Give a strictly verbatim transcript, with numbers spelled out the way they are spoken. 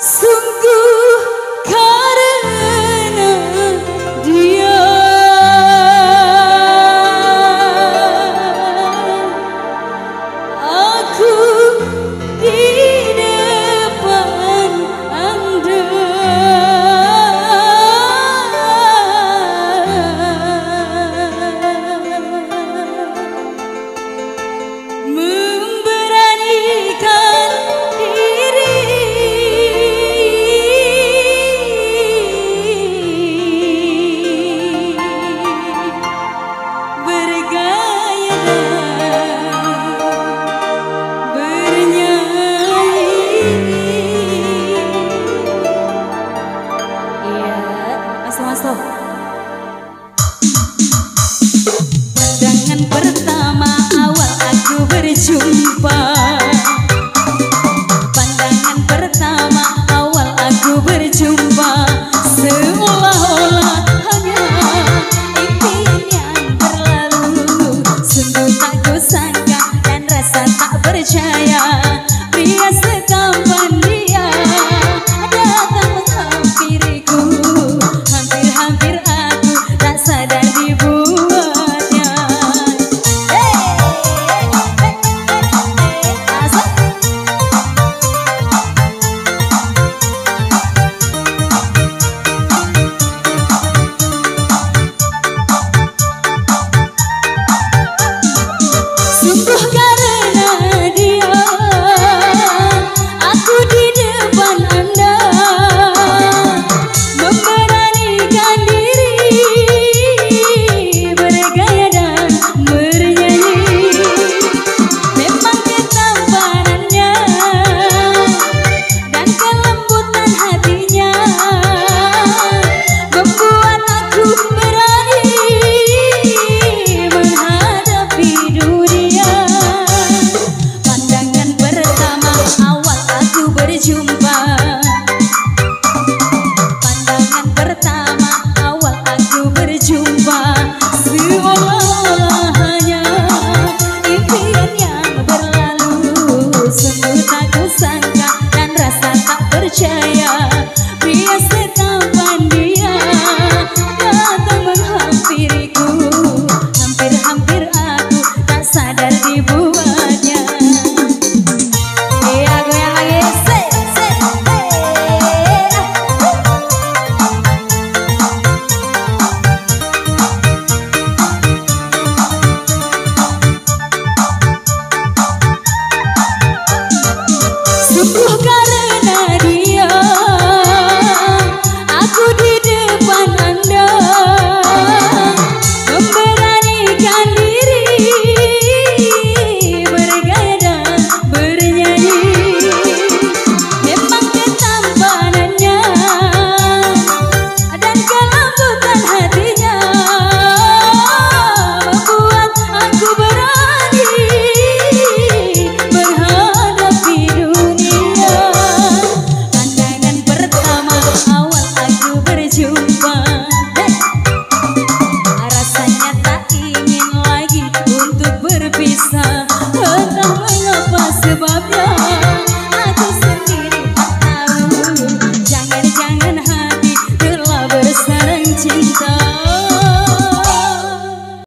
Sungguh karena dia aku di depan Anda memberanikan diri bergaya dan bernyanyi. Iya, masuk-masuk. Pandangan pertama awal aku berjumpa, pandangan pertama awal aku berjumpa, seolah-olah hanya impian yang berlalu. Sungguh tak kusangka dan rasa tak percaya, pria setampan dia datang menghampiriku. Hampir-hampir aku tak sadar dibuatnya. Hey, hey, hey, hey, asal. Sungguh karena dia aku di depan Anda memberanikan diri bergaya dan bernyanyi. Memang ketampanannya dan kelembutan hatinya membuat aku berani menghadapi dunia. Pandangan pertama awal aku berjumpa, pandangan pertama awal aku berjumpa, seolah-olah hanya impian yang berlalu. Sungguh tak kusangka dan rasa tak percaya, pria setampan dia datang menghampiriku. Hampir-hampir aku tak sadar dibuatnya. Iya, goyang lagi. Say, say, hey. Sungguh karena dia aku di depan Anda memberanikan diri bergaya dan bernyanyi. Memang ketampanannya dan kelembutan hatinya membuat aku berani menghadapi dunia. Pandangan pertama awal aku berjumpa, hey, rasanya tak ingin lagi untuk berpisah.